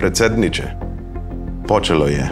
Predsedniče, počelo je.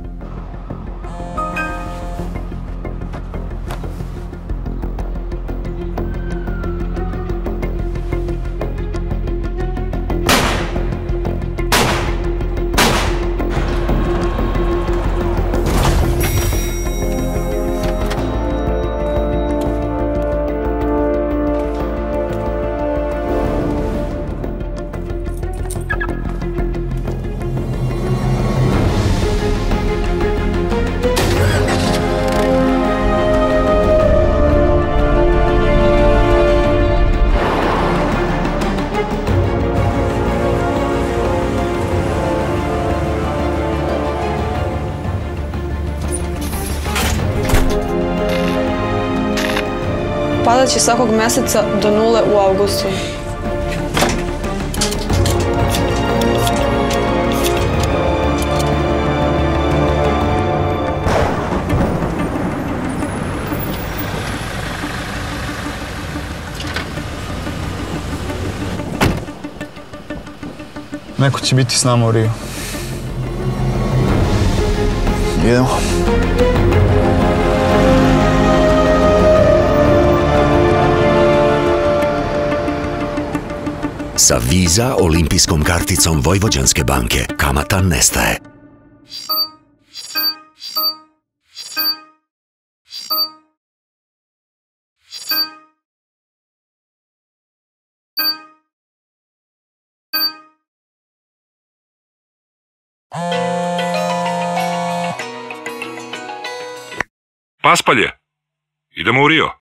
Padat će svakog meseca do nule u avgustu. Neko će biti s nama u Riju. Idemo. Sa Visa olimpijskom karticom Vojvođanske banke kamata nestaje. Paspalje, idemo u Rio.